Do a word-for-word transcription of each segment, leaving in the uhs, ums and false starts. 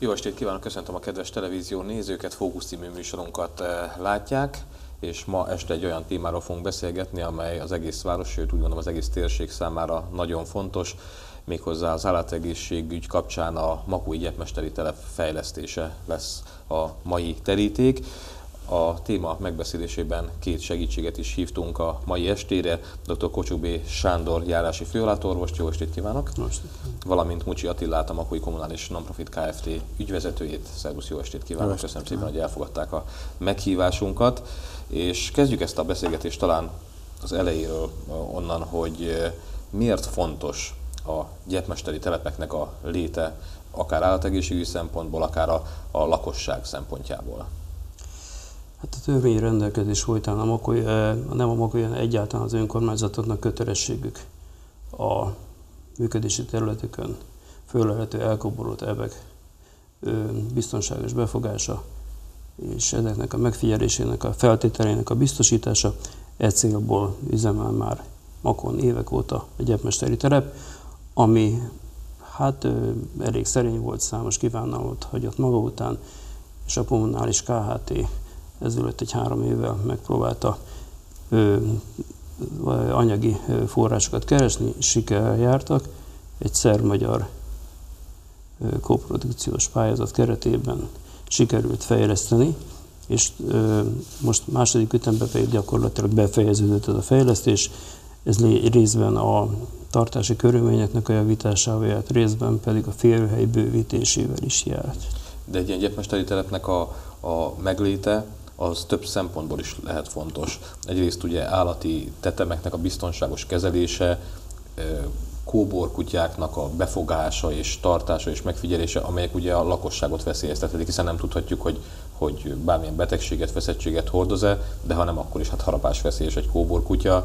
Jó estét kívánok, köszöntöm a kedves televízió nézőket, Fókusz című műsorunkat látják, és ma este egy olyan témáról fogunk beszélgetni, amely az egész város, sőt úgy gondolom az egész térség számára nagyon fontos, méghozzá az állategészségügy kapcsán a Makói Gyepmesteri telep fejlesztése lesz a mai teríték. A téma megbeszélésében két segítséget is hívtunk a mai estére, dr. Kocsuk B. Sándor járási főellátorvost, jó estét kívánok! Jó estét. Valamint Mucsi Attilát, a Makói Kommunális Nonprofit Kft. Ügyvezetőjét. Szervusz, jó estét kívánok! Jó, köszönöm szépen, hogy elfogadták a meghívásunkat. És kezdjük ezt a beszélgetést talán az elejéről, onnan, hogy miért fontos a gyepmesteri telepeknek a léte, akár állategészségügyi szempontból, akár a, a lakosság szempontjából. Hát a törvényi rendelkezés folytán a Makói, nem a Makói, hanem egyáltalán az önkormányzatoknak kötelességük a működési területükön fölelhető elkoborolt evek biztonságos befogása és ezeknek a megfigyelésének, a feltételének a biztosítása. E célból üzemel már Makón évek óta a gyepmesteri telep, ami hát elég szerény volt, számos kívánalmat hagyott maga után, és a kommunális Kft. Ezért egy három évvel megpróbálta ö, anyagi forrásokat keresni, sikerrel jártak. Egy szerb-magyar koprodukciós pályázat keretében sikerült fejleszteni, és ö, most második ütemben pedig gyakorlatilag befejeződött ez a fejlesztés. Ez részben a tartási körülményeknek a javításával járt, részben pedig a férőhely bővítésével is járt. De egy ilyen gyepmesteri telepnek a, a megléte az több szempontból is lehet fontos. Egyrészt ugye állati tetemeknek a biztonságos kezelése, kóborkutyáknak a befogása és tartása és megfigyelése, amelyek ugye a lakosságot veszélyeztethetik, hiszen nem tudhatjuk, hogy, hogy bármilyen betegséget, veszettséget hordoz-e, de ha nem, akkor is hát harapásveszélyes egy kóborkutya.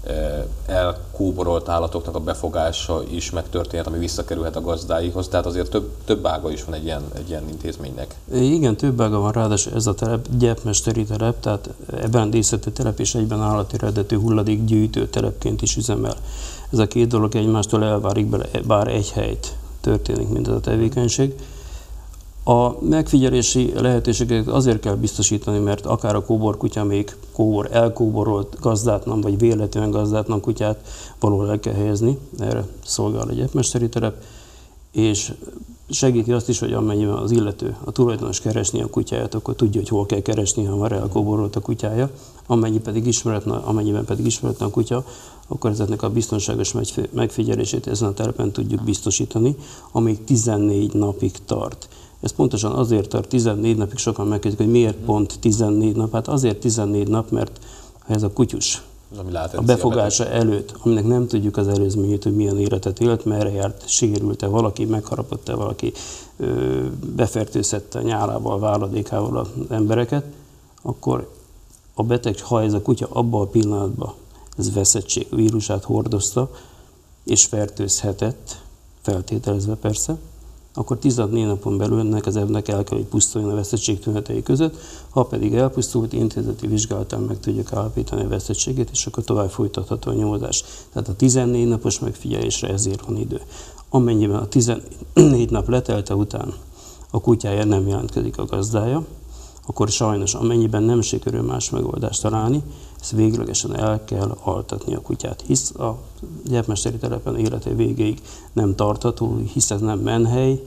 Elkóborolt állatoknak a befogása is megtörténhet, ami visszakerülhet a gazdáihoz, tehát azért több, több ága is van egy ilyen, egy ilyen intézménynek. Igen, több ága van, ráadásul ez a telep gyepmesteri telep, tehát ebben díszítő telep és egyben állati eredetű hulladékgyűjtő telepként is üzemel. Ez a két dolog egymástól elvárik bele, bár egy helyt történik mindez a tevékenység. A megfigyelési lehetőségeket azért kell biztosítani, mert akár a kóborkutya még kóbor, elkóborolt gazdátlan, vagy véletlenül gazdátlan kutyát valahol el kell helyezni, erre szolgál a gyepmesteri telep, és segíti azt is, hogy amennyiben az illető, a tulajdonos keresni a kutyáját, akkor tudja, hogy hol kell keresni, ha már elkóborolt a kutyája. Amennyi pedig ismeretlen, amennyiben pedig ismeretlen a kutya, akkor ezeknek a biztonságos megfigyelését ezen a telepen tudjuk biztosítani, amíg tizennégy napig tart. Ez pontosan azért tart tizennégy napig, sokan megkérdezik, hogy miért pont tizennégy nap. Hát azért tizennégy nap, mert ha ez a kutyus a befogása előtt, aminek nem tudjuk az előzményét, hogy milyen életet élt, merre járt, sérült-e valaki, megharapott-e valaki, befertőzhette nyálával, váladékával az embereket, akkor a beteg, ha ez a kutya abban a pillanatban ez veszettség vírusát hordozta, és fertőzhetett, feltételezve persze, akkor tizennégy napon belül ennek az evnek el kell, hogy pusztuljon a veszettség tünetei között, ha pedig elpusztult, intézeti vizsgálatán meg tudjuk állapítani a veszettségét, és akkor tovább folytatható a nyomozás. Tehát a tizennégy napos megfigyelésre ezért van idő. Amennyiben a tizennégy nap letelte után a kutyája nem jelentkezik a gazdája, akkor sajnos amennyiben nem sikerül más megoldást találni, ezt véglegesen el kell altatni a kutyát, hisz a gyepmesteri telepen élete végéig nem tartható, hisz ez nem menhely,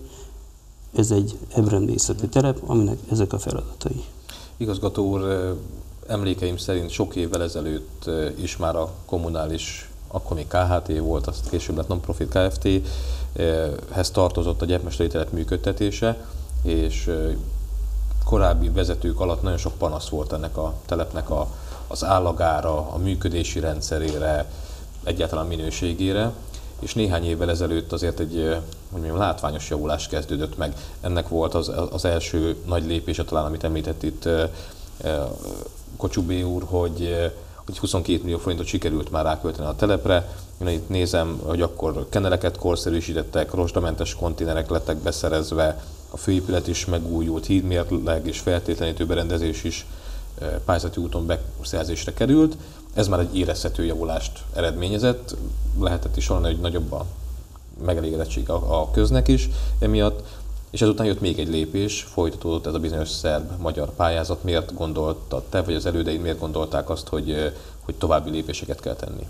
ez egy ebrendészeti telep, aminek ezek a feladatai. Igazgató úr, emlékeim szerint sok évvel ezelőtt is már a kommunális, akkor még Kft. Volt, azt később lett Nonprofit Kft.-hez tartozott a gyepmesteri telep működtetése, és korábbi vezetők alatt nagyon sok panasz volt ennek a telepnek a, az állagára, a működési rendszerére, egyáltalán minőségére, és néhány évvel ezelőtt azért egy hogy mondjam, látványos javulás kezdődött meg. Ennek volt az, az első nagy lépése talán, amit említett itt Kocsuk B. úr, hogy, hogy huszonkét millió forintot sikerült már rákölteni a telepre. Én itt nézem, hogy akkor keneleket korszerűsítettek, rozsdamentes konténerek lettek beszerezve, a főépület is megújult, hídmérleg és feltétlenítő berendezés is pályázati úton beszerzésre került. Ez már egy érezhető javulást eredményezett, lehetett is hallani, hogy nagyobb a megelégedettség a, a köznek is emiatt. És ezután jött még egy lépés, folytatódott ez a bizonyos szerb-magyar pályázat. Miért gondoltad te, vagy az elődeid miért gondolták azt, hogy, hogy további lépéseket kell tenni?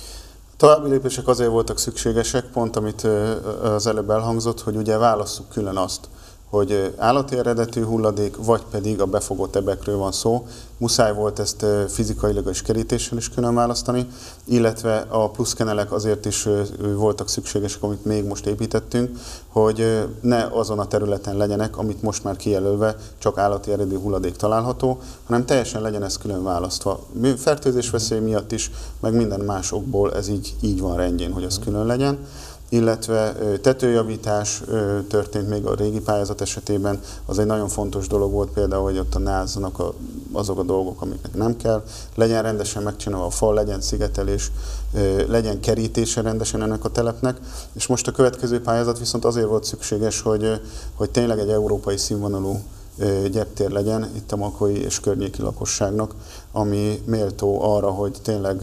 További lépések azért voltak szükségesek, pont amit az előbb elhangzott, hogy ugye válasszuk külön azt, hogy állati eredetű hulladék, vagy pedig a befogott ebekről van szó. Muszáj volt ezt fizikailag és kerítéssel is külön választani, illetve a pluszkenelek azért is voltak szükségesek, amit még most építettünk, hogy ne azon a területen legyenek, amit most már kijelölve csak állati eredetű hulladék található, hanem teljesen legyen ez külön választva. Fertőzésveszély miatt is, meg minden más okból ez így, így van rendjén, hogy az külön legyen. Illetve tetőjavítás történt még a régi pályázat esetében, az egy nagyon fontos dolog volt például, hogy ott a náznak a, azok a dolgok, amiknek nem kell, legyen rendesen megcsinálva a fal, legyen szigetelés, legyen kerítése rendesen ennek a telepnek, és most a következő pályázat viszont azért volt szükséges, hogy, hogy tényleg egy európai színvonalú gyeptér legyen itt a makói és környéki lakosságnak, ami méltó arra, hogy tényleg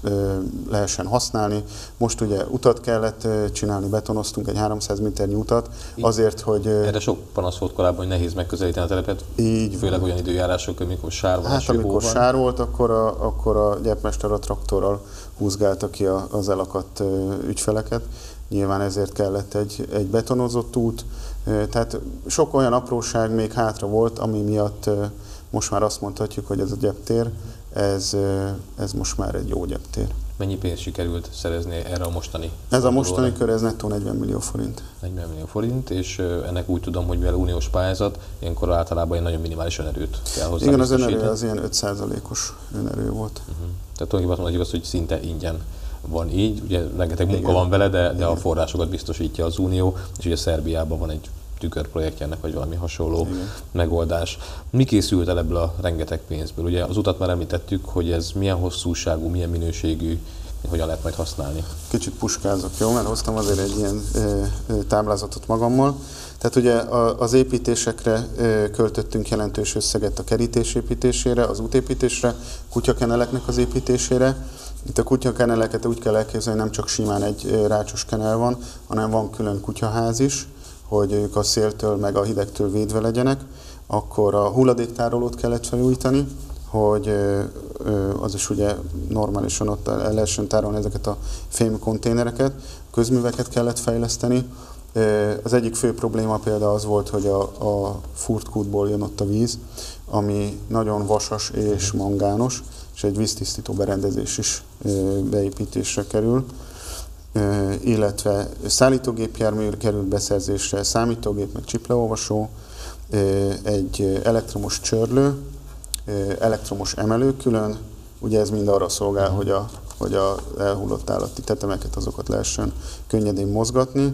lehessen használni. Most ugye utat kellett csinálni, betonoztunk egy háromszáz méternyi utat, azért, hogy... Erre sok panasz volt korábban, hogy nehéz megközelíteni a telepet, így főleg olyan időjárások, amikor sár van. Hát amikor sár volt, akkor a, akkor a gyepmester a traktorral húzgálta ki az elakadt ügyfeleket. Nyilván ezért kellett egy, egy betonozott út, tehát sok olyan apróság még hátra volt, ami miatt most már azt mondhatjuk, hogy ez a gyeptér, ez, ez most már egy jó gyeptér. Mennyi pénzt sikerült szerezni erre a mostani? Ez a mostani kör, ez nettó negyven millió forint. negyven millió forint, és ennek úgy tudom, hogy mivel uniós pályázat, ilyenkor általában egy nagyon minimális önerőt kell hozzá. Igen, az önerő az ilyen öt százalékos önerő volt. Uh-huh. Tehát tulajdonképpen azt mondhatjuk azt, hogy szinte ingyen van így, ugye rengeteg munka Igen. van vele, de, de a forrásokat biztosítja az Unió, és ugye Szerbiában van egy tükörprojektje ennek, vagy valami hasonló Igen. megoldás. Mi készült el ebből a rengeteg pénzből? Ugye az utat már említettük, hogy ez milyen hosszúságú, milyen minőségű, hogyan lehet majd használni? Kicsit puskázok, jó? Mert hoztam azért egy ilyen ö, ö, táblázatot magammal. Tehát ugye az építésekre ö, költöttünk jelentős összeget a kerítés építésére, az útépítésre, kutyakeneleknek az építésére. Itt a kutyakeneleket úgy kell elképzelni, nem csak simán egy rácsos kenel van, hanem van külön kutyaház is, hogy ők a széltől meg a hidegtől védve legyenek. Akkor a hulladéktárolót kellett felújítani, hogy az is ugye normálisan ott el lehessen tárolni ezeket a fém konténereket. Közműveket kellett fejleszteni. Az egyik fő probléma például az volt, hogy a, a furtkútból jön ott a víz, ami nagyon vasas és mangános, és egy víztisztító berendezés is beépítésre kerül, illetve szállítógépjármű került beszerzésre, számítógép, meg csipleolvasó, egy elektromos csörlő, elektromos emelő külön, ugye ez mind arra szolgál, hogy a, hogy a elhullott állati tetemeket azokat lehessen könnyedén mozgatni,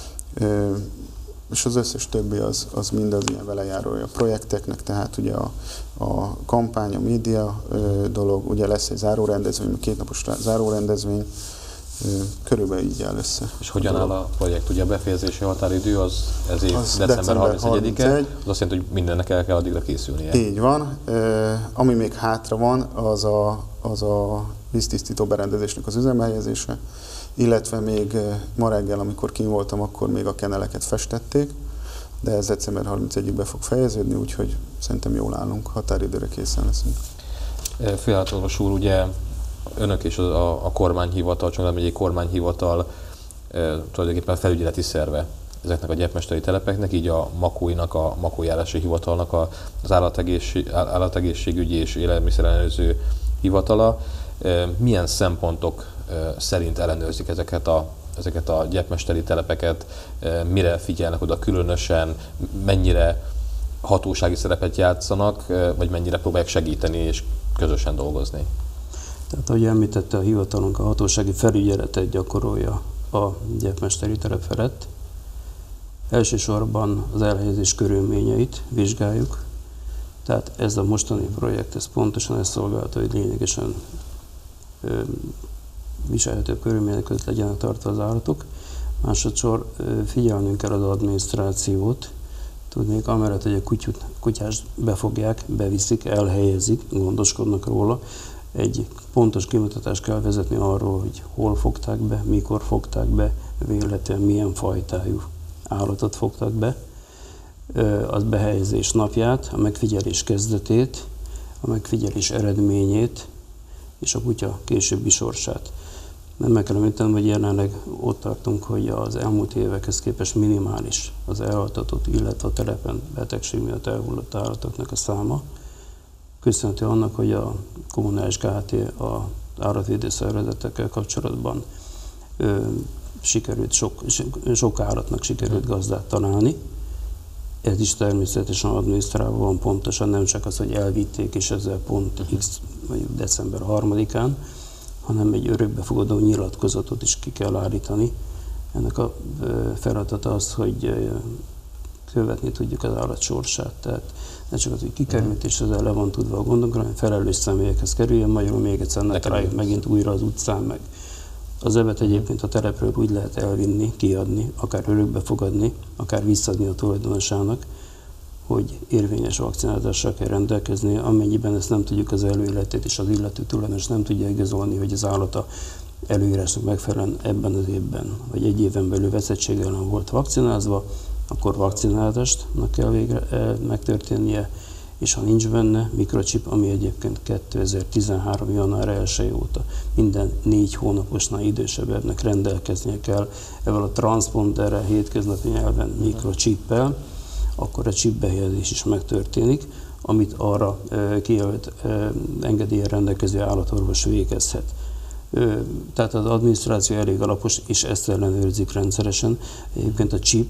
és az összes többi az, az mind az ilyen velejárója a projekteknek, tehát ugye a, a kampány, a média dolog, ugye lesz egy zárórendezvény, kétnapos zárórendezvény, körülbelül így áll össze. És hogyan áll a projekt? Ugye a befejezési határidő az ez év az december harmincegyedike, az azt jelenti, hogy mindennek el kell addigra készülnie. Így van. Ami még hátra van, az a, az a víztisztító berendezésnek az üzemhelyezése, illetve még ma reggel, amikor kint voltam, akkor még a keneleket festették, de ez december harmincegyedikén be fog fejeződni, úgyhogy szerintem jól állunk, határidőre készen leszünk. Főállatorvos úr, ugye önök és a, a kormányhivatal, Csongrád megyei kormányhivatal e, tulajdonképpen felügyeleti szerve ezeknek a gyepmesteri telepeknek, így a makóinak, a makójárási hivatalnak a, az állategészség, állategészségügyi és élelmiszerellenőrző hivatala. E, milyen szempontok e, szerint ellenőrzik ezeket a, ezeket a gyepmesteri telepeket, e, mire figyelnek oda különösen, mennyire hatósági szerepet játszanak, e, vagy mennyire próbálják segíteni és közösen dolgozni? Tehát, ahogy említette, a hivatalunk a hatósági felügyeletet gyakorolja a gyepmesteri telep felett. Elsősorban az elhelyezés körülményeit vizsgáljuk. Tehát ez a mostani projekt, ez pontosan ezt szolgálta, hogy lényegesen ö, viselhetőbb körülmények között legyenek tartva az állatok. Másodszor ö, figyelnünk kell az adminisztrációt. Tudnék, amellett, hogy a kutyut, kutyást befogják, beviszik, elhelyezik, gondoskodnak róla. Egy pontos kimutatást kell vezetni arról, hogy hol fogták be, mikor fogták be, véletlenül milyen fajtájú állatot fogtak be. az behelyezés napját, a megfigyelés kezdetét, a megfigyelés eredményét és a kutya későbbi sorsát. Nem meg kell említenem, hogy jelenleg ott tartunk, hogy az elmúlt évekhez képest minimális az elhaltatott, illetve a telepen betegség miatt elhullott állatoknak a száma. Köszönhető annak, hogy a kommunális ká há té az állatvédő szervezetekkel kapcsolatban ö, sikerült, sok, sok állatnak sikerült gazdát találni. Ez is természetesen adminisztrálva van pontosan, nem csak az, hogy elvitték, és ezzel pont X, mondjuk december harmadikán, hanem egy örökbefogadó nyilatkozatot is ki kell állítani. Ennek a feladata az, hogy követni tudjuk az állat sorsát. Tehát ne csak az, hogy kikerült, és ezzel le van tudva a gondunk, hanem felelős személyekhez kerüljön, magyarul még egyszer ne találjuk megint újra az utcán meg. Az ebet egyébként a telepről úgy lehet elvinni, kiadni, akár örökbefogadni, akár visszaadni a tulajdonosának, hogy érvényes vakcinázással kell rendelkezni, amennyiben ezt nem tudjuk az előéletét, és az illető tulajdonos nem tudja igazolni, hogy az állata előírásnak megfelelően ebben az évben, vagy egy éven belül veszettség ellen volt vakcinázva, akkor vakcinázástnak kell végre e, megtörténnie, és ha nincs benne mikrochip, ami egyébként kétezer-tizenhárom. január elseje óta minden négy hónaposnál idősebbnek rendelkeznie kell ezzel a transponderrel, hétköznapi nyelven mikrochippel, akkor a chip behelyezés is megtörténik, amit arra e, kijelölt e, engedéllyel rendelkező állatorvos végezhet. E, tehát az adminisztráció elég alapos, és ezt ellenőrzik rendszeresen. Egyébként a chip,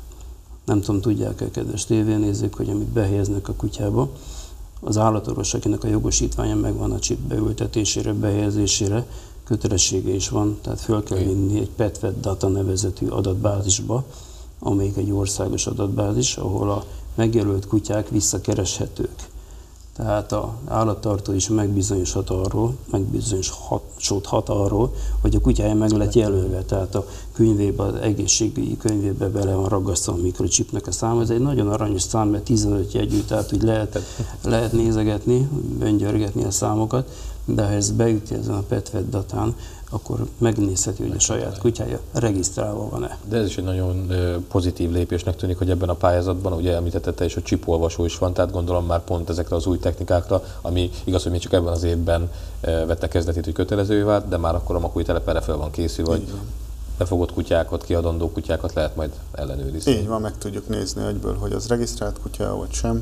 nem tudom, tudják-e, kedves tévénézők, hogy amit behelyeznek a kutyába, az állatorvos, akinek a jogosítványa megvan a chip beültetésére, behelyezésére, kötelessége is van, tehát föl kell vinni egy Petvet Data nevezetű adatbázisba, amelyik egy országos adatbázis, ahol a megjelölt kutyák visszakereshetők. Tehát az állattartó is megbizonyosodhat arról, megbizonyosodhat arról, hogy a kutyája meg lett jelölve. Tehát a könyvében, az egészségügyi könyvében bele van ragasztva a mikrochipnek a száma. Ez egy nagyon aranyos szám, mert tizenöt jegyű, tehát úgy lehet, lehet nézegetni, öngyörgetni a számokat, de ha ez beüti ezen a Petvet datán, akkor megnézheti, hogy a saját kutyája regisztrálva van-e. De ez is egy nagyon pozitív lépésnek tűnik, hogy ebben a pályázatban, ugye említette is, hogy csipolvasó is van, tehát gondolom már pont ezekre az új technikákra, ami igaz, hogy még csak ebben az évben vette kezdetét, hogy kötelezővé vált, de már akkor a makói telep erre fel van készülve, hogy befogott kutyákat, kiadandó kutyákat lehet majd ellenőrizni. Így van, meg tudjuk nézni egyből, hogy az regisztrált kutya vagy sem.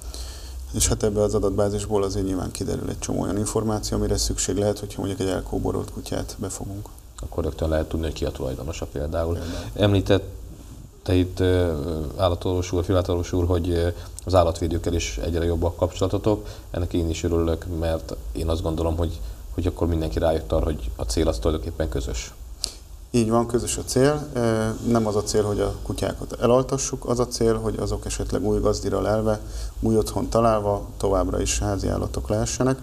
És hát ebből az adatbázisból azért nyilván kiderül egy csomó olyan információ, amire szükség lehet, hogyha mondjuk egy elkóborolt kutyát befogunk. Akkor rögtön lehet tudni, hogy ki a tulajdonosa például. például. Említette itt állatorvos úr, főállatorvos úr, hogy az állatvédőkkel is egyre jobb a kapcsolatotok. Ennek én is örülök, mert én azt gondolom, hogy, hogy akkor mindenki rájött arra, hogy a cél az tulajdonképpen közös. Így van, közös a cél. Nem az a cél, hogy a kutyákat elaltassuk, az a cél, hogy azok esetleg új gazdira lelve, új otthon találva továbbra is házi állatok lehessenek.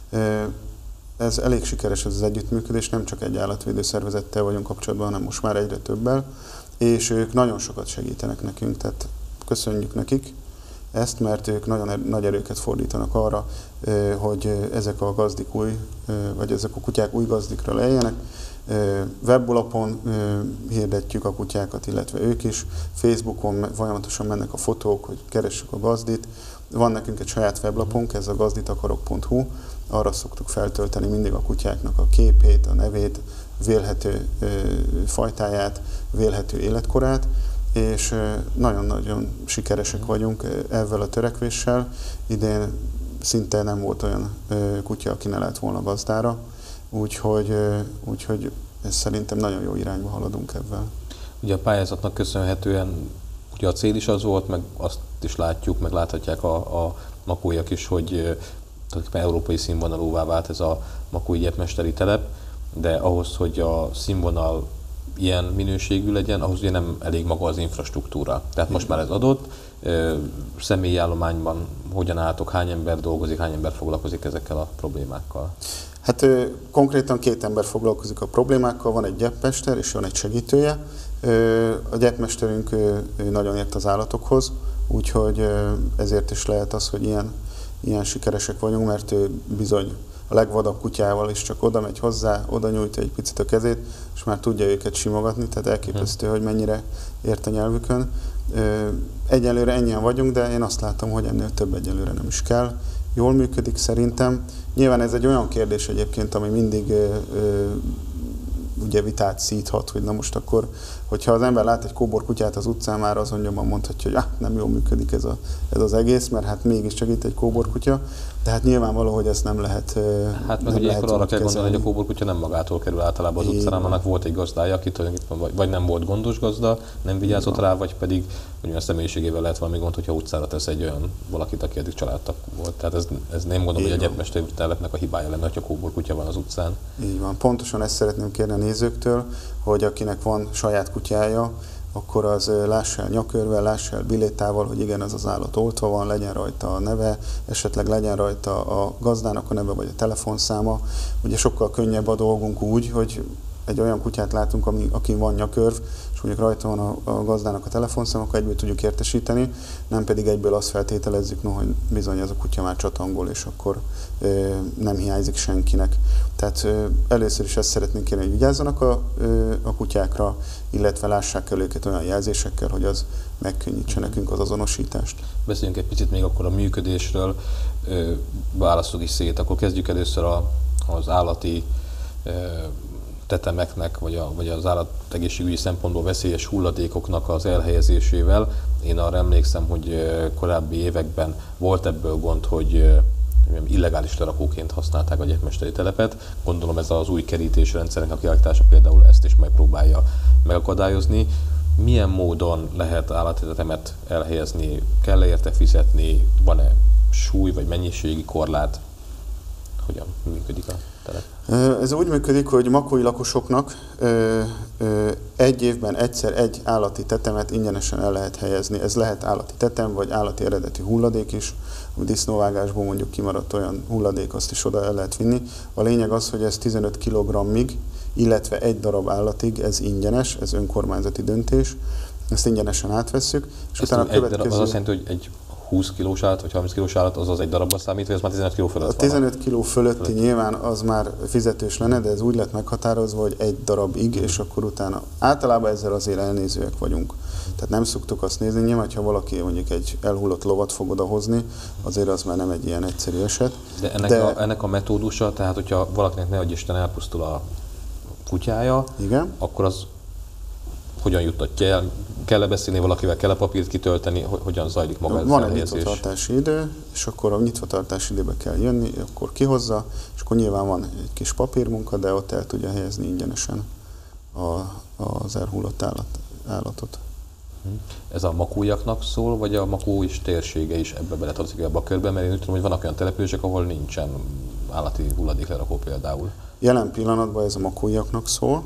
Ez elég sikeres ez az együttműködés, nem csak egy állatvédő szervezettel vagyunk kapcsolatban, hanem most már egyre többel, és ők nagyon sokat segítenek nekünk, tehát köszönjük nekik ezt, mert ők nagyon nagy erőket fordítanak arra, hogy ezek a gazdik új, vagy ezek a kutyák új gazdikra lejjenek. Webolapon hirdetjük a kutyákat, illetve ők is. Facebookon folyamatosan mennek a fotók, hogy keressük a gazdit. Van nekünk egy saját weblapunk, ez a gazditakarok pont hu. Arra szoktuk feltölteni mindig a kutyáknak a képét, a nevét, vélhető fajtáját, vélhető életkorát, és nagyon-nagyon sikeresek vagyunk ezzel a törekvéssel. Idén szinte nem volt olyan kutya, aki ne lett volna gazdára. Úgyhogy, úgyhogy ez szerintem nagyon jó irányba haladunk ebben. Ugye a pályázatnak köszönhetően ugye a cél is az volt, meg azt is látjuk, meg láthatják a, a makóiak is, hogy tulajdonképpen európai színvonalúvá vált ez a makói gyepmesteri telep, de ahhoz, hogy a színvonal ilyen minőségű legyen, ahhoz ugye nem elég maga az infrastruktúra. Tehát most már ez adott, személyi állományban hogyan álltok, hány ember dolgozik, hány ember foglalkozik ezekkel a problémákkal? Hát konkrétan két ember foglalkozik a problémákkal, van egy gyepmester és van egy segítője. A gyepmesterünk nagyon ért az állatokhoz, úgyhogy ezért is lehet az, hogy ilyen, ilyen sikeresek vagyunk, mert ő bizony a legvadabb kutyával is csak oda megy hozzá, oda nyújtja egy picit a kezét, és már tudja őket simogatni, tehát elképesztő, hogy mennyire ért a nyelvükön. Egyelőre ennyien vagyunk, de én azt látom, hogy ennél több egyelőre nem is kell. Jól működik szerintem. Nyilván ez egy olyan kérdés egyébként, ami mindig ö, ö, ugye vitát szíthat, hogy na most akkor, hogyha az ember lát egy kóborkutyát az utcán, már azon nyomban mondhatja, hogy ah, nem jól működik ez, a, ez az egész, mert hát mégiscsak itt egy kóborkutya, de hát nyilvánvaló, hogy ezt nem lehet Hát meg ugye ilyenkor arra kell gondolni, hogy a kóborkutya nem magától kerül általában az utcán, annak volt egy gazdája, aki tulajdonképpen vagy nem volt gondos gazda, nem vigyázott rá, vagy pedig hogy a személyiségével lehet valami gond, hogyha utcára tesz egy olyan valakit, aki eddig családtag volt. Tehát ez, ez nem gondolom, hogy a gyepmesteri telepnek a hibája lenne, hogyha kóborkutya van az utcán. Így van. Pontosan ezt szeretném kérni a nézőktől, hogy akinek van saját kutyája, akkor az lássa el nyakörvel, lássa el bilétával, hogy igen, az az állat oltva van, legyen rajta a neve, esetleg legyen rajta a gazdának a neve, vagy a telefonszáma. Ugye sokkal könnyebb a dolgunk úgy, hogy egy olyan kutyát látunk, ami, akin van nyakörv, és mondjuk rajta van a, a gazdának a telefonszám, akkor egyből tudjuk értesíteni, nem pedig egyből azt feltételezzük, no, hogy bizony ez a kutya már csatangol, és akkor e, nem hiányzik senkinek. Tehát e, először is ezt szeretnénk kérni, hogy vigyázzanak a, e, a kutyákra, illetve lássák el őket olyan jelzésekkel, hogy az megkönnyítse nekünk az azonosítást. Beszéljünk egy picit még akkor a működésről, e, választok is szét, akkor kezdjük először a, az állati e, tetemeknek, vagy, a, vagy az állategészségügyi szempontból veszélyes hulladékoknak az elhelyezésével. Én arra emlékszem, hogy korábbi években volt ebből gond, hogy illegális lerakóként használták a gyepmesteri telepet. Gondolom ez az új kerítésrendszernek a kialakítása például ezt is majd próbálja megakadályozni. Milyen módon lehet állati tetemet elhelyezni? Kell-e érte fizetni? Van-e súly vagy mennyiségi korlát? Hogyan működik a telep? Ez úgy működik, hogy makói lakosoknak egy évben egyszer egy állati tetemet ingyenesen el lehet helyezni. Ez lehet állati tetem, vagy állati eredetű hulladék is. A disznóvágásból mondjuk kimaradt olyan hulladék, azt is oda el lehet vinni. A lényeg az, hogy ez tizenöt kilogrammig, illetve egy darab állatig, ez ingyenes, ez önkormányzati döntés. Ezt ingyenesen átvesszük. És Ezt utána a következő... darab, az azt jelenti, hogy egy húsz kilós állat, vagy harminc kilós állat, az az egy darabba számít, vagy ez már tizenöt kiló fölött van? A tizenöt kiló fölötti fölött. Nyilván az már fizetős lenne, de ez úgy lett meghatározva, hogy egy darabig, és akkor utána általában ezzel azért elnézőek vagyunk. Tehát nem szoktuk azt nézni, nyilván, ha valaki mondjuk egy elhullott lovat fog odahozni, azért az már nem egy ilyen egyszerű eset. De ennek, de... A, ennek a metódusa, tehát hogyha valakinek ne adj Isten elpusztul a kutyája, igen? Akkor az hogyan juttatja el? Kell-e beszélni valakivel, kell-e papírt kitölteni, hogyan zajlik maga ez Van az egy nyitvatartási idő, és akkor a nyitvatartási időbe kell jönni, akkor kihozza, és akkor nyilván van egy kis papírmunka, de ott el tudja helyezni ingyenesen a, az elhullott állat, állatot. Ez a makójaknak szól, vagy a makó is térsége is ebbe beletartozik ebbe a körbe? Mert én úgy tudom, hogy vannak olyan települések, ahol nincsen állati hulladéklerakó például. Jelen pillanatban ez a makójaknak szól.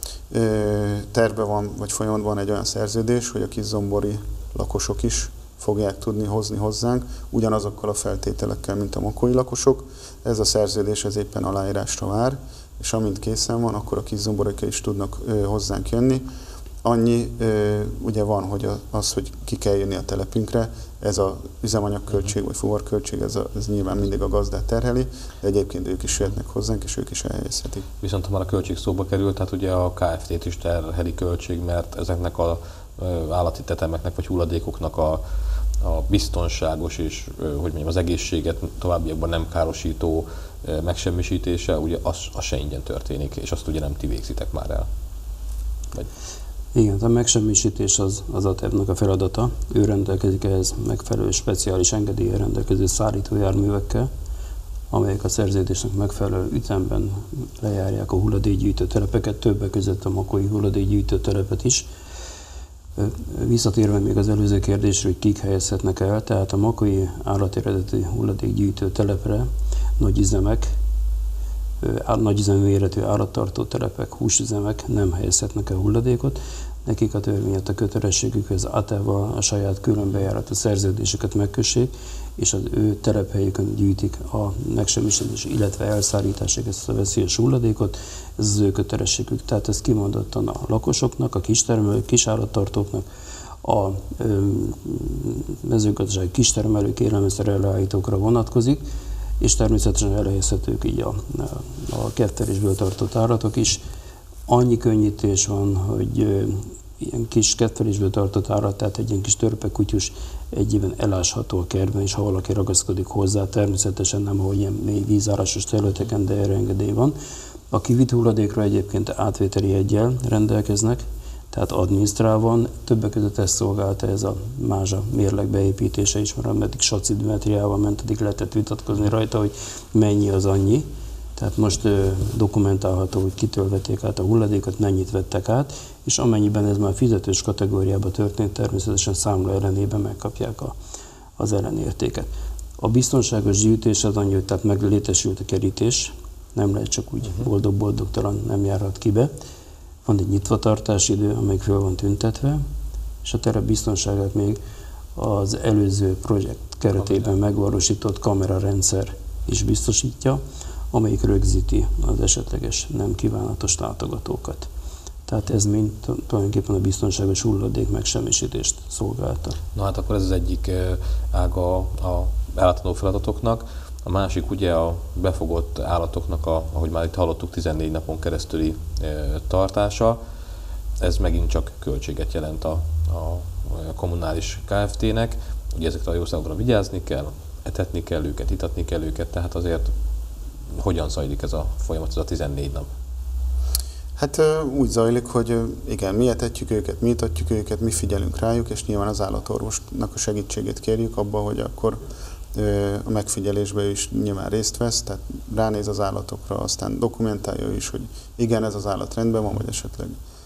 Tervben van, vagy folyamatban van egy olyan szerződés, hogy a kiszombori lakosok is fogják tudni hozni hozzánk, ugyanazokkal a feltételekkel, mint a makói lakosok. Ez a szerződés ez éppen aláírásra vár, és amint készen van, akkor a kiszomborok is tudnak hozzánk jönni. Annyi ugye van, hogy az, hogy ki kell jönni a telepünkre, ez az üzemanyagköltség vagy fuvarköltség, ez, a, ez nyilván mindig a gazdát terheli, de egyébként ők is jöhetnek hozzánk, és ők is elhelyezhetik. Viszont ha már a költség szóba került, tehát ugye a ká ef té-t is terheli költség, mert ezeknek az állati tetemeknek vagy hulladékoknak a, a biztonságos és hogy mondjam, az egészséget továbbiakban nem károsító megsemmisítése, ugye az, az se ingyen történik, és azt ugye nem ti végzitek már el. Vagy... Igen, a megsemmisítés az, az a tervnek a feladata. Ő rendelkezik ehhez megfelelő speciális engedéllyel rendelkező szállítójárművekkel, amelyek a szerződésnek megfelelő ütemben lejárják a hulladékgyűjtő telepeket, többek között a makói hulladékgyűjtő telepet is. Visszatérve még az előző kérdésre, hogy kik helyezhetnek el, tehát a makói állateredetű hulladékgyűjtő telepre nagyüzemek, nagyüzemű méretű állattartó telepek, húsüzemek nem helyezhetnek el hulladékot. Nekik a törvény a kötelességük, hogy az á té é-val a saját különbejáratú szerződéseket megkössék, és az ő telephelyükön gyűjtik a megsemmisítés, illetve elszállításig ezt a veszélyes hulladékot. Ez az ő kötelességük. Tehát ez kimondottan a lakosoknak, a kistermelők, kisállattartóknak, a mezőgazdasági kistermelők, élelmiszer előállítókra vonatkozik, és természetesen elhelyezhetők így a, a kettelésből tartott állatok is. Annyi könnyítés van, hogy ilyen kis kedvelésből tartott állat, tehát egy ilyen kis törpekutyus egyében elásható a kertben, és ha valaki ragaszkodik hozzá, természetesen nem, ahogy ilyen mély vízárasos területeken, de erre engedély van. A kivitt hulladékra egyébként átvételi jeggyel rendelkeznek, tehát adminisztrálvan, többek között ezt szolgálta ez a mázsa mérleg beépítése is, mert ameddig sacimetriával ment, addig lehetett vitatkozni rajta, hogy mennyi az annyi. Tehát most ö, dokumentálható, hogy kitől vették át a hulladékot, mennyit vettek át, és amennyiben ez már fizetős kategóriában történt, természetesen számla ellenében megkapják a, az ellenértéket. A biztonságos gyűjtés az annyi, hogy tehát meglétesült a kerítés, nem lehet csak úgy boldog-boldogtalan, nem járhat ki be. Van egy nyitvatartási idő, amelyik föl van tüntetve, és a terep biztonságát még az előző projekt keretében megvalósított kamerarendszer is biztosítja, amelyik rögzíti az esetleges nem kívánatos látogatókat. Tehát ez mind tulajdonképpen a biztonságos hulladék megsemmisítést szolgálta. Na hát akkor ez az egyik ága a ellátandó feladatoknak. A másik ugye a befogott állatoknak, a, ahogy már itt hallottuk, tizennégy napon keresztüli e, tartása. Ez megint csak költséget jelent a, a kommunális Kft-nek. Ugye ezekre a jószágokra vigyázni kell, etetni kell őket, itatni kell őket, tehát azért hogyan zajlik ez a folyamat, ez a tizennégy nap? Hát úgy zajlik, hogy igen, mi etetjük őket, mi itatjuk őket, mi figyelünk rájuk, és nyilván az állatorvosnak a segítségét kérjük abban, hogy akkor a megfigyelésben is nyilván részt vesz, tehát ránéz az állatokra, aztán dokumentálja is, hogy igen, ez az állat rendben van, vagy esetleg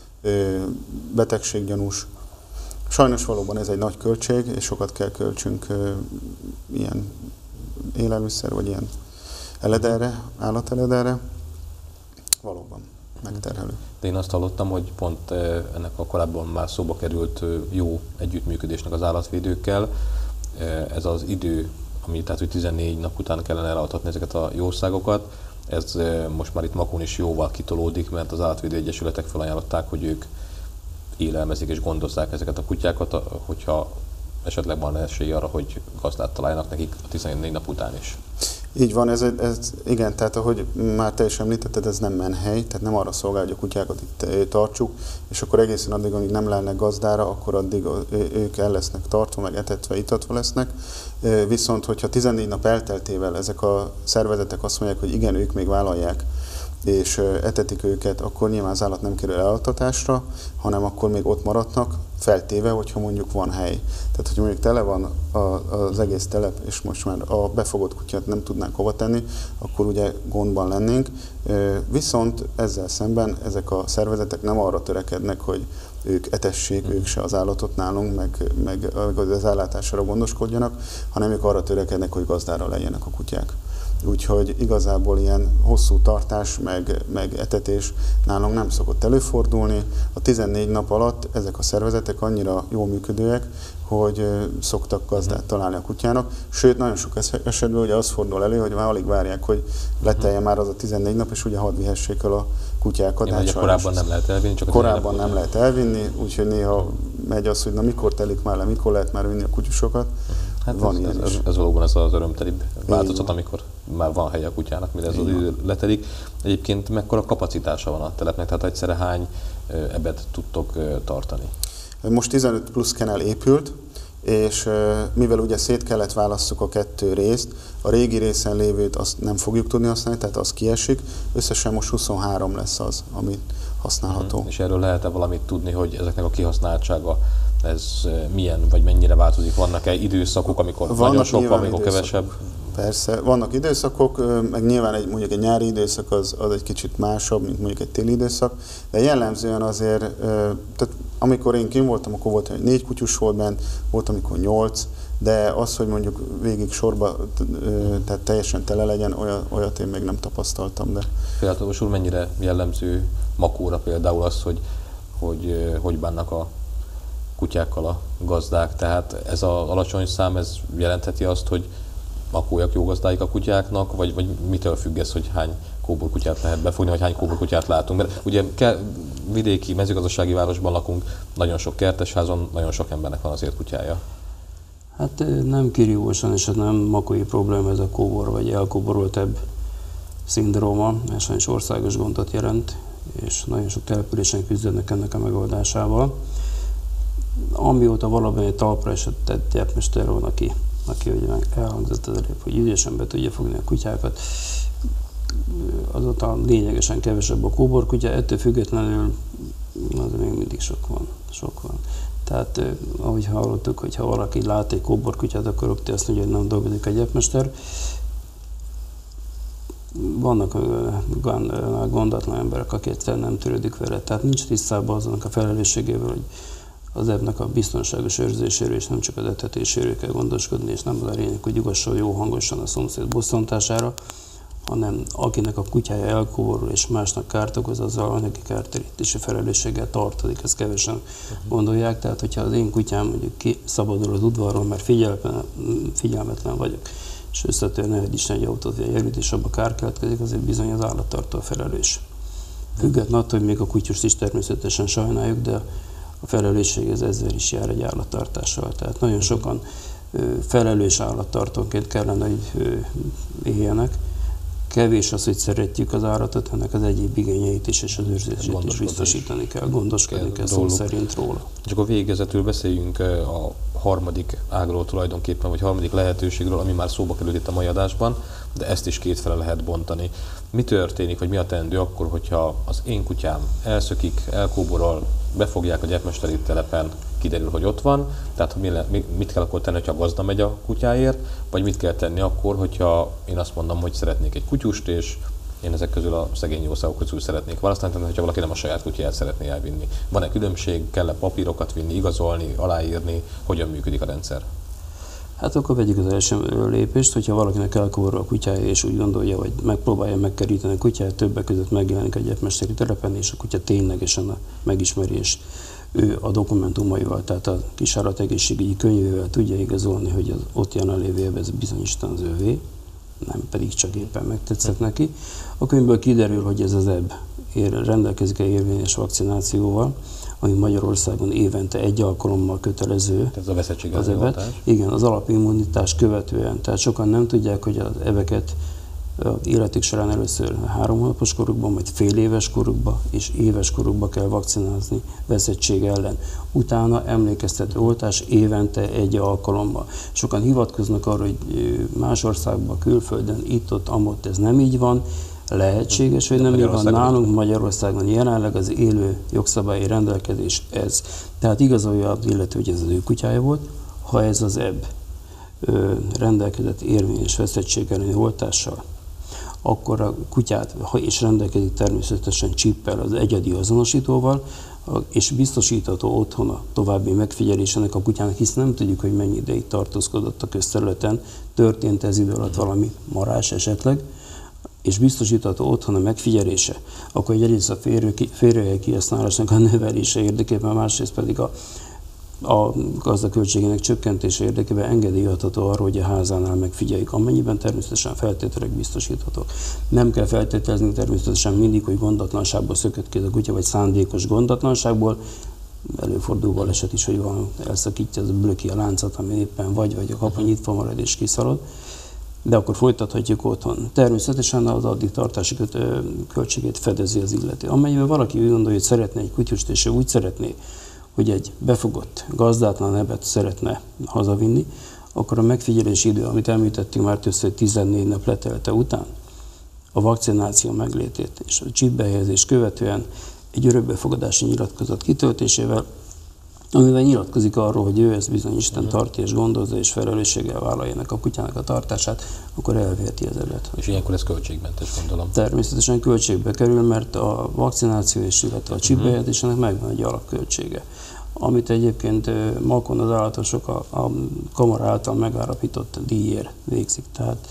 betegséggyanús. Sajnos valóban ez egy nagy költség, és sokat kell költsünk ilyen élelmiszer, vagy ilyen elederre, állatelederre. Valóban megterhelő. De én azt hallottam, hogy pont ennek a korábban már szóba került jó együttműködésnek az állatvédőkkel. Ez az idő, ami tehát, hogy tizennégy nap után kellene elaltatni ezeket a jószágokat, ez most már itt Makón is jóval kitolódik, mert az állatvédő egyesületek felajánlották, hogy ők élelmezik és gondozzák ezeket a kutyákat, hogyha esetleg van esély arra, hogy gazdát találjanak nekik a tizennégy nap után is. Így van, ez, ez igen, tehát ahogy már te is említetted, ez nem menhely, tehát nem arra szolgál, hogy a kutyákat itt tartsuk, és akkor egészen addig, amíg nem lelnek gazdára, akkor addig ők el lesznek tartva, meg etetve, itatva lesznek. Viszont, hogyha tizennégy nap elteltével ezek a szervezetek azt mondják, hogy igen, ők még vállalják, és etetik őket, akkor nyilván az állat nem kerül elaltatásra, hanem akkor még ott maradnak, feltéve, hogyha mondjuk van hely. Tehát, hogyha mondjuk tele van az egész telep, és most már a befogott kutyát nem tudnánk hova tenni, akkor ugye gondban lennénk. Viszont ezzel szemben ezek a szervezetek nem arra törekednek, hogy ők etessék, ők se az állatot nálunk, meg, meg az ellátásra gondoskodjanak, hanem ők arra törekednek, hogy gazdára legyenek a kutyák. Úgyhogy igazából ilyen hosszú tartás, meg, meg etetés nálunk nem szokott előfordulni. A tizennégy nap alatt ezek a szervezetek annyira jól működőek, hogy szoktak gazdát találni a kutyának. Sőt, nagyon sok esetben ugye az fordul elő, hogy már alig várják, hogy letelje már az a tizennégy nap, és ugye hadd vihessék el a kutyákat. Hát korábban nem lehet elvinni, csak a korábban nem lehet elvinni, úgyhogy néha megy az, hogy na mikor telik már le, mikor lehet már vinni a kutyusokat. Hát van ez, ilyen ez, ez valóban ez az örömtelibb változat, amikor már van hely a kutyának, mire ez az idő letelik. Egyébként mekkora kapacitása van a telepnek, tehát egyszerre hány ebet tudtok tartani? Most tizenöt plusz kennel épült, és mivel ugye szét kellett válasszuk a kettő részt, a régi részen lévőt azt nem fogjuk tudni használni, tehát az kiesik, összesen most huszonhárom lesz az, ami használható. Hmm. És erről lehet-e valamit tudni, hogy ezeknek a kihasználtsága ez milyen, vagy mennyire változik? Vannak-e időszakok, amikor vannak nagyon sok, van, amikor kevesebb? Persze, vannak időszakok, meg nyilván egy, mondjuk egy nyári időszak az, az egy kicsit másabb, mint mondjuk egy téli időszak, de jellemzően azért, tehát amikor én kint voltam, akkor volt, hogy négy kutyus volt bent, volt, amikor nyolc, de az, hogy mondjuk végig sorba, tehát teljesen tele legyen, olyat, olyat én még nem tapasztaltam. De... Félhatóvos úr, mennyire jellemző Makóra például az, hogy hogy, hogy bánnak a kutyákkal a gazdák, tehát ez az alacsony szám, ez jelentheti azt, hogy Makóiak jó gazdáik a kutyáknak, vagy, vagy mitől függ ez, hogy hány kóborkutyát lehet befogni, vagy hány kóborkutyát látunk? Mert ugye ke, vidéki, mezőgazdasági városban lakunk, nagyon sok kertesházon, nagyon sok embernek van azért kutyája. Hát nem kirívósan, és nem makói probléma ez a kóbor, vagy elkóborolt ebb szindróma, ez sajnos országos gondot jelent, és nagyon sok településen küzdenek ennek a megoldásával. amióta valóban egy talpra esett egy gyepmester van, aki, aki ugye elhangzott az előbb, hogy ügyesen be tudja fogni a kutyákat, azóta lényegesen kevesebb a kóborkutya, ettől függetlenül az még mindig sok van. Sok van. Tehát, ahogy hallottuk, hogy ha valaki lát egy kóborkutyát, akkor rögtön azt mondja, hogy nem dolgozik a gyepmester. Vannak gondatlan emberek, akik nem törődik vele, tehát nincs tisztában azonnak a felelősségével, hogy az ebnek a biztonságos őrzéséről és nem csak az etetéséről kell gondoskodni, és nem az a lényeg, hogy ugasson jó hangosan a szomszéd bosszantására, hanem akinek a kutyája elkóborul és másnak kárt okoz, azzal a neki kártérítési felelősséggel tartozik, ezt kevesen gondolják. Tehát, hogyha az én kutyám mondjuk ki szabadul az udvarról, mert figyelmetlen, figyelmetlen vagyok, és összetör ne Isten egy autót vagy egy és abba kár keletkezik, azért bizony az állattartó felelős. Függetlenül attól, hogy még a kutyust is természetesen sajnáljuk, de a felelősség ez ezzel is jár egy állattartással. Tehát nagyon sokan felelős állattartóként kellene, hogy éljenek. Kevés az, hogy szeretjük az állatot, ennek az egyéb igényeit is és az őrzését is biztosítani kell, gondoskodni kell szó szerint róla. Csak a végezetül beszéljünk a harmadik ágról tulajdonképpen, vagy harmadik lehetőségről, ami már szóba került itt a mai adásban, de ezt is kétfele lehet bontani. Mi történik, vagy mi a teendő akkor, hogyha az én kutyám elszökik, elkóborol, befogják a gyepmesteri telepen, kiderül, hogy ott van, tehát mit kell akkor tenni, hogyha a gazda megy a kutyáért, vagy mit kell tenni akkor, hogyha én azt mondom, hogy szeretnék egy kutyust, és én ezek közül a szegény jószágok közül szeretnék választani, tehát hogyha valaki nem a saját kutyáját szeretné elvinni. Van-e különbség, kell-e papírokat vinni, igazolni, aláírni, hogyan működik a rendszer? Hát akkor vegyük az első lépést, hogyha valakinek elkóborol a kutyája, és úgy gondolja, hogy megpróbálja megkeríteni a kutyáját, többek között megjelenik a gyepmesteri telepen, és a kutya ténylegesen megismeri, és ő a dokumentumaival, tehát a kisállat-egészségügyi könyvével tudja igazolni, hogy az ott jelenlévő ez bizonyostan az övé, nem pedig csak éppen megtetszett neki. A könyvből kiderül, hogy ez az eb rendelkezik egy érvényes vakcinációval, ami Magyarországon évente egy alkalommal kötelező. Ez a veszettségelleni oltás? Igen, az alapimmunitás követően. Tehát sokan nem tudják, hogy az ebeket életük során először három hónapos korukban, majd fél éves korukban és éves korukban kell vakcinázni veszettség ellen. Utána emlékeztető oltás évente egy alkalommal. Sokan hivatkoznak arra, hogy más országban, külföldön, itt-ott, amott ez nem így van. Lehetséges, hogy nem így van. Nálunk Magyarországon jelenleg az élő jogszabályi rendelkezés ez. Tehát igazolja az illető, hogy ez az ő kutyája volt, ha ez az eb rendelkezett érvényes veszettség elleni oltással, akkor a kutyát, ha is rendelkezik természetesen csippel, az egyedi azonosítóval, és biztosítható otthona további megfigyelésének a kutyának, hisz nem tudjuk, hogy mennyi ideig tartózkodott a közterületen, történt ez idő alatt valami marás esetleg, és biztosítható otthona megfigyelése, akkor egyrészt a férőhely kihasználásnak a növelése érdekében, másrészt pedig a a gazdaköltségének csökkentése érdekében engedélyezhető arra, hogy a házánál megfigyeljük, amennyiben természetesen feltételek biztosíthatók. Nem kell feltételezni természetesen mindig, hogy gondatlanságból szökött ki a kutya, vagy szándékos gondatlanságból. Előfordul baleset is, hogy van, elszakítja, az blöki a láncot, ami éppen vagy, vagy a kapu nyitva marad és kiszalad. De akkor folytathatjuk otthon. Természetesen az addig tartási költségét fedezi az illető. Amennyiben valaki úgy gondolja, hogy szeretne egy kutyust, és ő úgy szeretné, hogy egy befogott, gazdátlan ebet szeretne hazavinni, akkor a megfigyelési idő, amit említettünk már többször, tizennégy nap letelte után, a vakcináció meglétét és a csipbehelyezés követően egy örökbefogadási nyilatkozat kitöltésével, amivel nyilatkozik arról, hogy ő ezt bizony Isten tartja és gondozza és felelősséggel vállalja ennek a kutyának a tartását, akkor elviheti az ebet. És ilyenkor ez költségmentes, gondolom. Természetesen költségbe kerül, mert a vakcináció és illetve a csipbehelyezésnek megvan egy alapköltsége, amit egyébként makon az állatosok a, a kamara által megállapított díjért végzik. Tehát,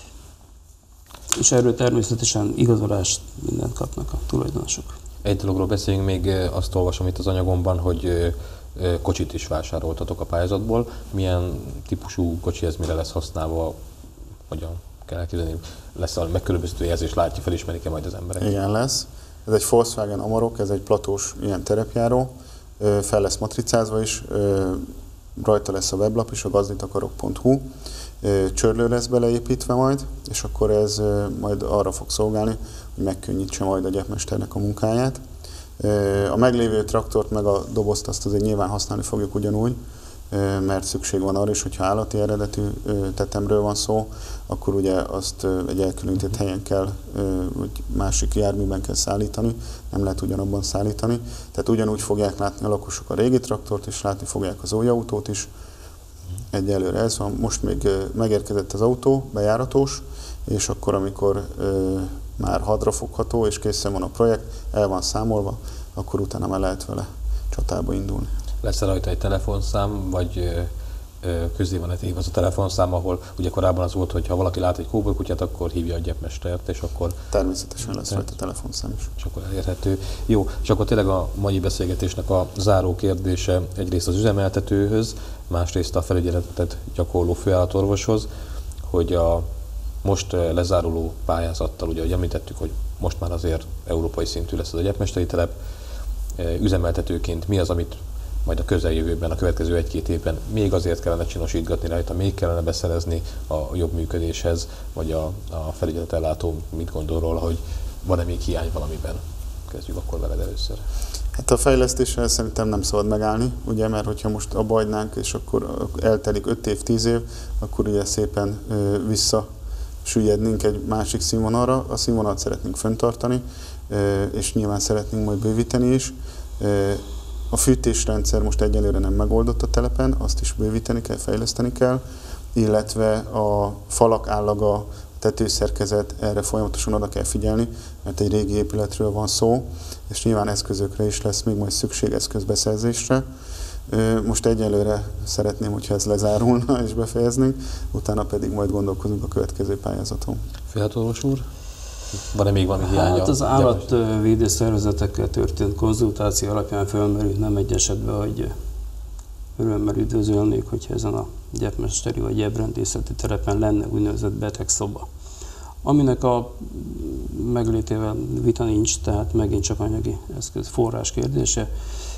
és erről természetesen igazolást mindent kapnak a tulajdonosok. Egy dologról beszéljünk még, azt olvasom itt az anyagomban, hogy kocsit is vásároltatok a pályázatból. Milyen típusú kocsi ez, mire lesz használva, hogyan kell elképzelni? Lesz a megkülönböztető jelzés, látja, felismerik-e majd az emberek? Igen, lesz. Ez egy Volkswagen Amarok, ez egy platós ilyen terepjáró, fel lesz matricázva is, rajta lesz a weblap is, a gazditakarok pont hu, csörlő lesz beleépítve majd, és akkor ez majd arra fog szolgálni, hogy megkönnyítse majd a gyepmesternek a munkáját. A meglévő traktort meg a dobozt azt azért nyilván használni fogjuk ugyanúgy, mert szükség van arra is, hogyha állati eredetű tetemről van szó, akkor ugye azt egy elkülönített helyen kell, vagy másik járműben kell szállítani, nem lehet ugyanabban szállítani. Tehát ugyanúgy fogják látni a lakosok a régi traktort, és látni fogják az új autót is. Egyelőre ez van. Most még megérkezett az autó, bejáratós, és akkor, amikor már hadra fogható, és készen van a projekt, el van számolva, akkor utána már lehet vele csatába indulni. Lesz rajta egy telefonszám, vagy közé van egy az a telefonszám, ahol ugye korábban az volt, hogy ha valaki lát egy kóbolykutyát, akkor hívja a gyepmestert, és akkor... Természetesen lesz rajta telefonszám is. És akkor elérhető. Jó, és akkor tényleg a mai beszélgetésnek a záró kérdése egyrészt az üzemeltetőhöz, másrészt a felügyeletet gyakorló főállatorvoshoz, hogy a most lezáruló pályázattal, ugye, ahogy említettük, hogy most már azért európai szintű lesz az a gyepmesteri telep, üzemeltetőként mi az, amit majd a közeljövőben, a következő egy-két évben még azért kellene csinosítgatni rajta, még kellene beszerezni a jobb működéshez, vagy a, a felügyeletellátó mit gondol róla, hogy van-e még hiány valamiben? Kezdjük akkor veled először. Hát a fejlesztéssel szerintem nem szabad megállni, ugye, mert hogyha most abba hagynánk, és akkor eltelik öt év, tíz év, akkor ugye szépen ö, visszasüllyednénk egy másik színvonalra. A színvonalat szeretnénk fenntartani, ö, és nyilván szeretnénk majd bővíteni is. Ö, A fűtésrendszer most egyelőre nem megoldott a telepen, azt is bővíteni kell, fejleszteni kell, illetve a falak állaga, a tetőszerkezet, erre folyamatosan oda kell figyelni, mert egy régi épületről van szó, és nyilván eszközökre is lesz még majd szükség, eszközbeszerzésre. Most egyelőre szeretném, hogyha ez lezárulna és befejeznénk, utána pedig majd gondolkozunk a következő pályázaton. Főállatorvos úr? Van-e még valami hiánya? Hát az állatvédő szervezetekkel történt konzultáció alapján felmerült nem egy esetben, hogy örömmel üdvözölnék, hogyha ezen a gyepmesteri vagy gyeprendészeti telepen lenne úgynevezett betegszoba. Aminek a meglétével vita nincs, tehát megint csak anyagi eszköz, forrás kérdése,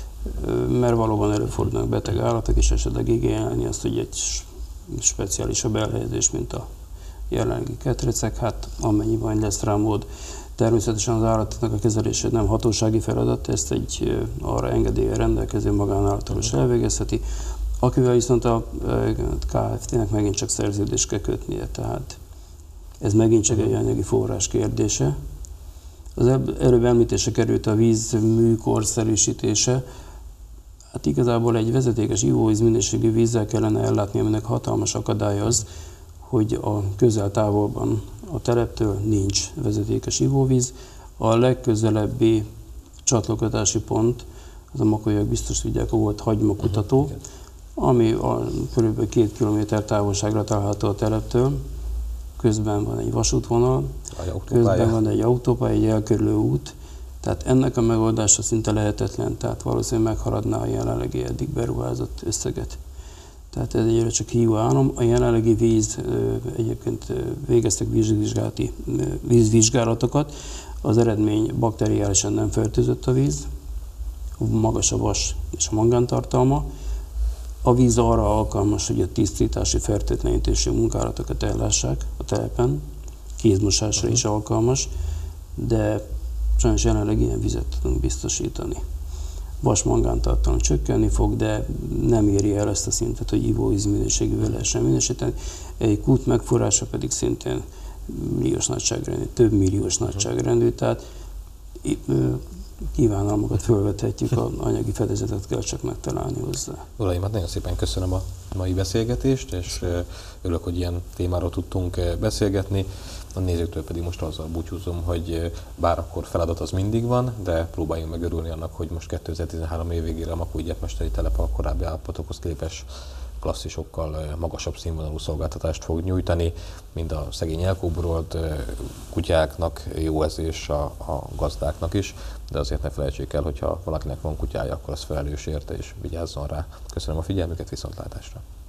mert valóban előfordulnak beteg állatok, és esetleg igényelni azt, hogy egy speciálisabb elhelyezés, mint a jelenlegi ketrecek, hát amennyiben lesz rá mód. Természetesen az állatoknak a kezelése nem hatósági feladat, ezt egy arra engedéllyel rendelkező magánállatorvos elvégezheti, akivel viszont a ká ef té-nek megint csak szerződést kell kötnie, tehát ez megint csak egy anyagi forrás kérdése. Az előbb említése került a vízmű korszerűsítése, hát igazából egy vezetékes ivóvíz minőségű vízzel kellene ellátni, aminek hatalmas akadály az, hogy a közel-távolban a teleptől nincs vezetékes ivóvíz. A legközelebbi csatlakozási pont, az a makolyok biztos tudják, volt hagymakutató, ami a kb. két kilométer távolságra található a teleptől. Közben van egy vasútvonal, közben van egy autópálya, egy elkerülő út, tehát ennek a megoldása szinte lehetetlen, tehát valószínűleg meghaladná a jelenlegi eddig beruházott összeget. Tehát ez egyre csak hiú álom. A jelenlegi víz, egyébként végeztek vízvizsgálati, vízvizsgálatokat, az eredmény bakteriálisan nem fertőzött a víz, magas a vas és a mangántartalma. A víz arra alkalmas, hogy a tisztítási, fertőtlenítési munkálatokat ellássák a telepen, kézmosásra is alkalmas, de sajnos jelenleg ilyen vizet tudunk biztosítani. Vas-mangántartalom csökkenni fog, de nem éri el ezt a szintet, hogy ivóvíz minőségűvel lehessen minősíteni. Egy kút megforrása pedig szintén milliós nagyságrendű, több milliós nagyságrendű, tehát kívánalmakat fölvethetjük, az anyagi fedezetet kell csak megtalálni hozzá. Uraim, hát nagyon szépen köszönöm a mai beszélgetést, és örülök, hogy ilyen témáról tudtunk beszélgetni. A nézőktől pedig most azzal búcsúzom, hogy bár akkor feladat az mindig van, de próbáljunk meg örülni annak, hogy most kétezer-tizenhárom év végére a Makói gyepmesteri telep a korábbi állapotokhoz képest klasszisokkal magasabb színvonalú szolgáltatást fog nyújtani, mind a szegény elkóborolt kutyáknak jó ez, és a, a gazdáknak is, de azért ne felejtsék el, hogyha valakinek van kutyája, akkor az felelős érte és vigyázzon rá. Köszönöm a figyelmüket, viszontlátásra!